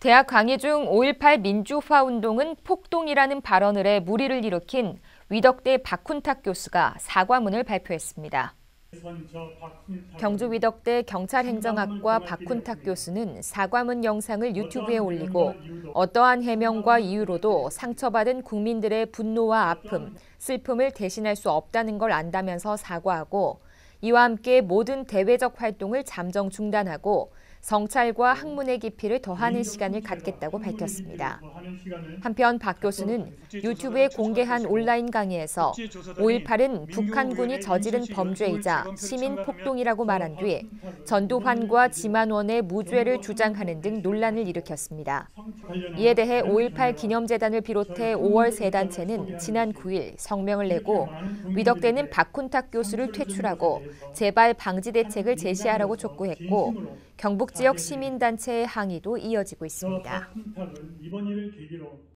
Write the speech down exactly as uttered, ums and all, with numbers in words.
대학 강의 중 오일팔 민주화 운동은 폭동이라는 발언을 해 물의를 일으킨 위덕대 박훈탁 교수가 사과문을 발표했습니다. 경주 위덕대 경찰행정학과 박훈탁 교수는 사과문 영상을 유튜브에 올리고 어떠한 해명과 이유로도 상처받은 국민들의 분노와 아픔, 슬픔을 대신할 수 없다는 걸 안다면서 사과하고 이와 함께 모든 대외적 활동을 잠정 중단하고 성찰과 학문의 깊이를 더하는 시간을 갖겠다고 밝혔습니다. 한편 박 교수는 유튜브에 공개한 온라인 강의에서 오일팔은 북한군이 저지른 범죄이자 시민 폭동이라고 말한 뒤 전두환과 지만원의 무죄를 주장하는 등 논란을 일으켰습니다. 이에 대해 오일팔 기념재단을 비롯해 오월 세 단체는 지난 구일 성명을 내고 위덕대는 박훈탁 교수를 퇴출하고 재발 방지 대책을 제시하라고 촉구했고 경북 지역 시민단체의 항의도 이어지고 있습니다.